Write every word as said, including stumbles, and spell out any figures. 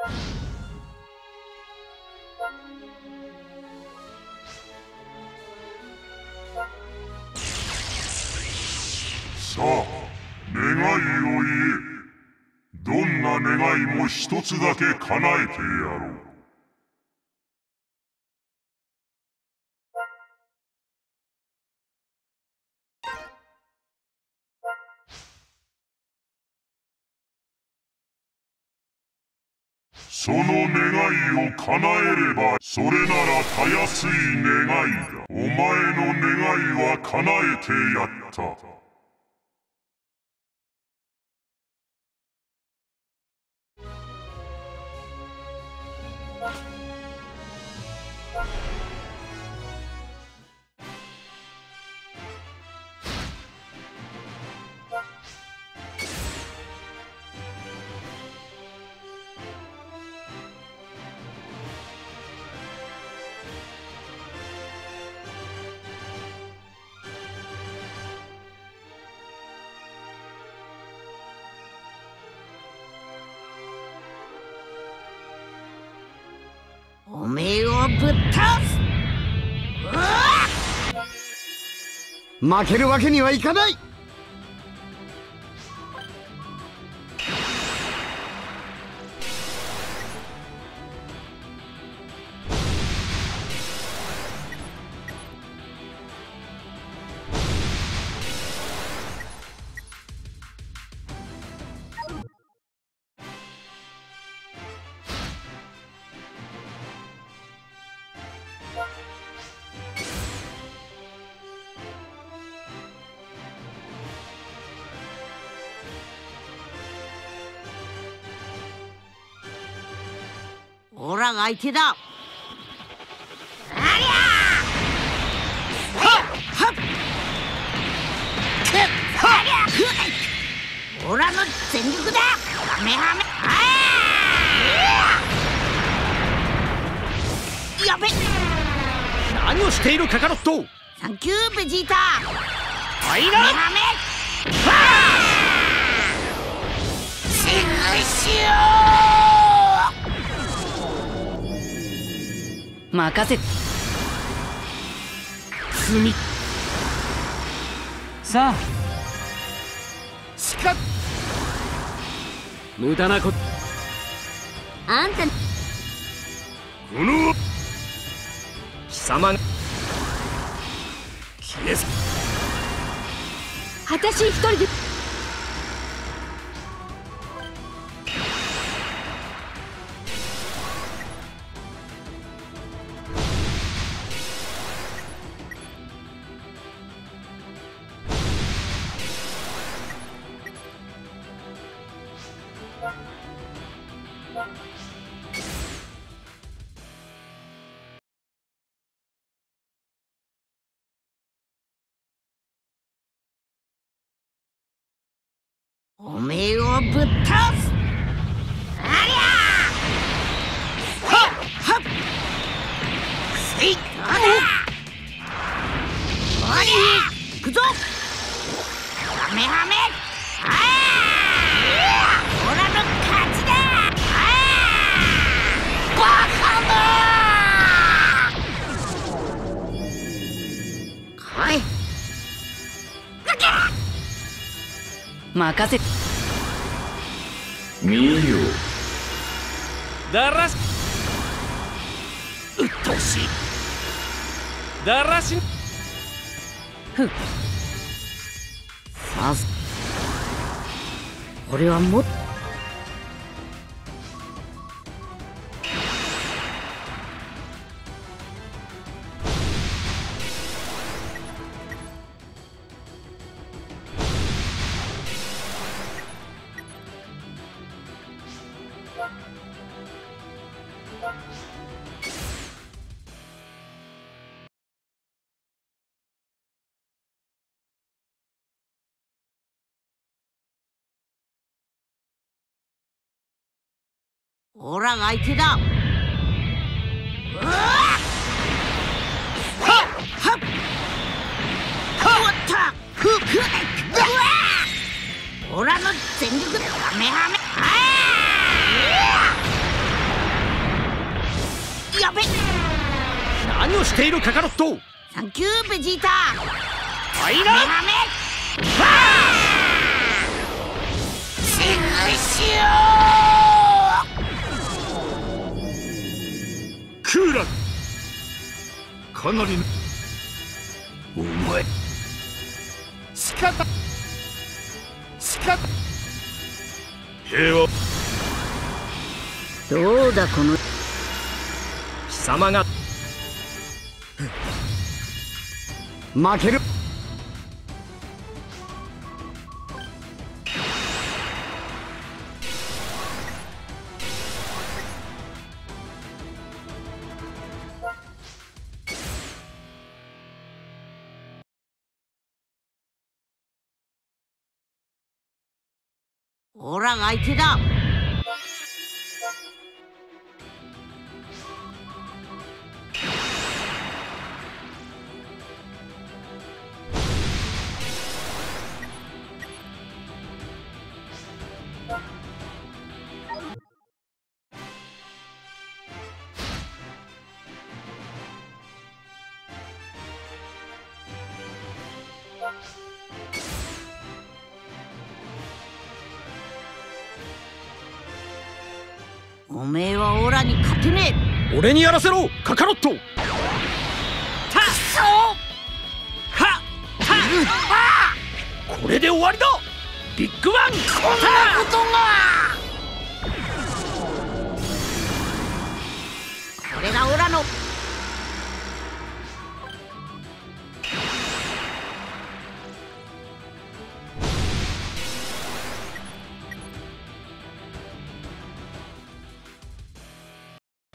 さあ、願いを言え。どんな願いも一つだけ叶えてやろう。その願いを叶えれば、それならたやすい願いだ。お前の願いは叶えてやった。 おめえをぶっ倒す。 負けるわけにはいかない。 オラが相手だ。ありゃー。はっはっ。くっはりゃ。オラの全力だ。カメハメ。あやべ。 何をしているカカロット。 サンキューベジータ。 はいな。 カメハメ。はあ。セグシオ。 任せ。罪。さあ。しか。無駄なこと。 あんた。 この。貴様が。消えず。 私一人で。おめえをぶっ倒す。ありゃー。はっはっ。せい。ありゃー。行くぞ。カメハメ。ああ。オラの勝ちだ。ああ。バカだ。来い。 任せ。 見よ。 だらし。うっとうしい。だらし。 ふん。さす。俺はもっ。オラが相手だ。うわっはっはっはったふっふっオラの全力でカメハメ。あ何をしているカカロット。 サンキューベジータ。 はいな。 カメハメファーシグシュー。 クーラかなりお前スカタスカタ平和。 どうだこの貴様が負ける。 オラが相手だ。おめえはオラに勝てねえ。 俺にやらせろカカロット。 たっそはっはっこれで終わりだ。ビッグバンコンター。